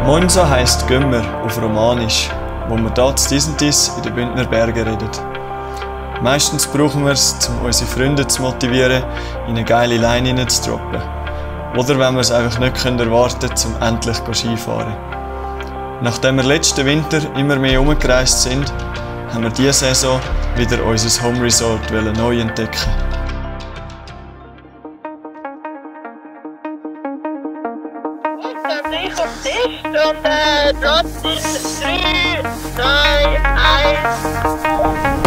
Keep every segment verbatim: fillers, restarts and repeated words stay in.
Monza heisst Gömmer auf Romanisch, wo wir hier zu Disentis in den Bündner Bergen reden. Meistens brauchen wir es, um unsere Freunde zu motivieren, in eine geile Line reinzudroppen. Oder wenn wir es einfach nicht erwarten können, um endlich Skifahren. Nachdem wir letzten Winter immer mehr herumgereist sind, haben wir diese Saison wieder unser Home Resort neu entdecken. Ich auf Tisch und äh, dort ist drei, zwei, eins.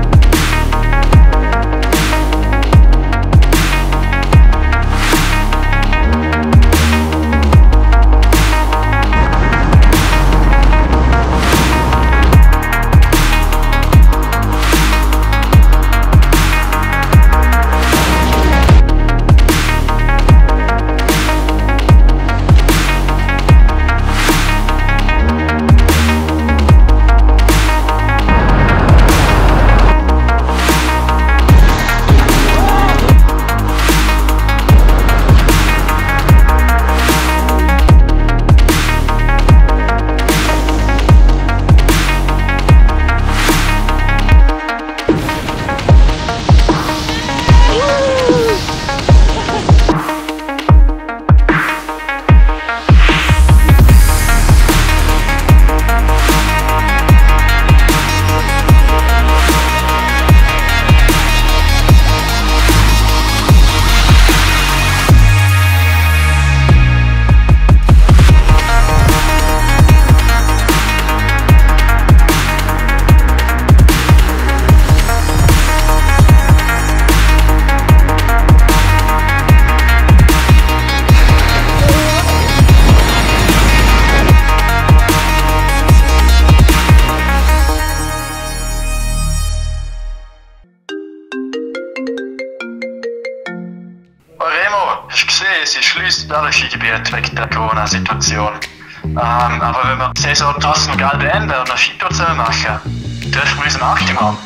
Hast du gesehen, sie schließt alle Skigebiete wegen der Corona-Situation. Ähm, aber wenn wir die Saison trotzdem geil beenden und eine Skitour zusammen machen, dürfen wir unseren Achtung haben.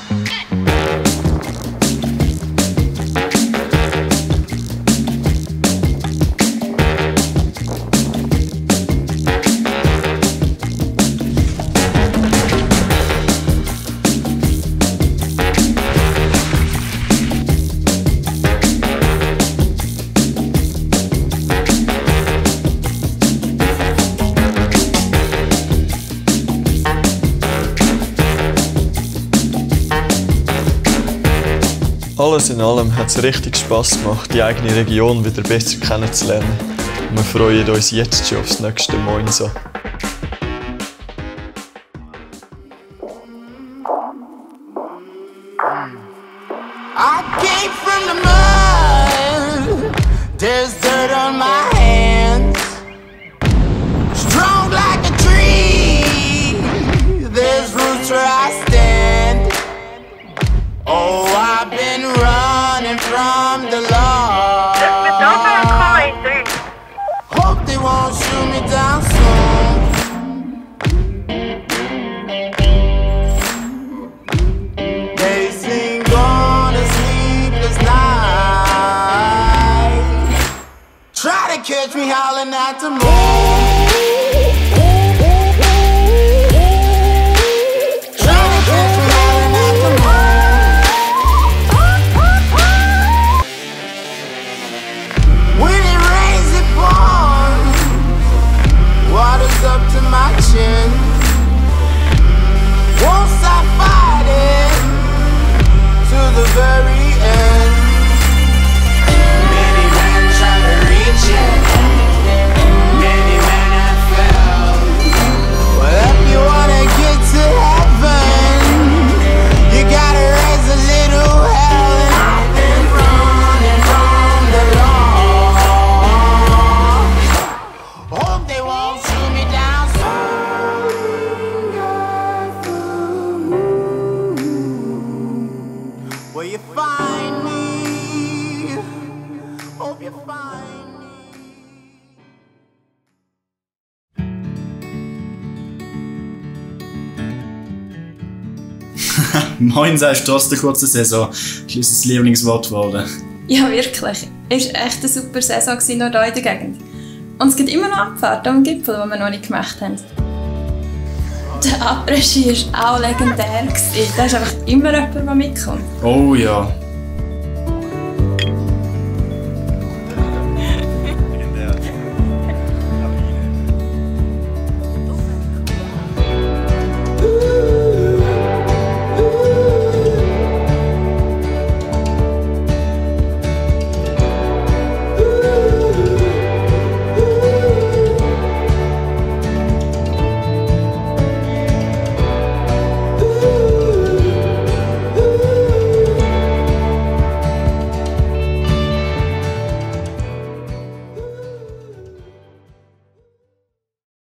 Alles in allem hat es richtig Spass gemacht, die eigene Region wieder besser kennenzulernen. Und wir freuen uns jetzt schon aufs nächste Monza. I came from the mud. There's dirt on my hands. Strong like a tree. There's roots where I stand. Oh, I've been running from the law. Hope they won't shoot me down soon. They sing on a sleepless night. Try to catch me howling at the moon. Up to my chin. Won't stop fighting to the very end. Many men try to reach it. Many men have failed. Well, if you wanna get to heaven, you gotta raise a little hell. And I've been running from the law. Hope they won't shoot me down. Will you find me? Hope you find me. Monza ist trotz der kurzen Saison unser Lieblingswort geworden. Ja, wirklich. Es war echt eine super Saison noch hier in der Gegend. Und es gibt immer noch Abfahrten am Gipfel, die wir noch nicht gemacht haben. Der Après-Ski war auch legendär. Da ist einfach immer jemand, der mitkommt. Oh ja,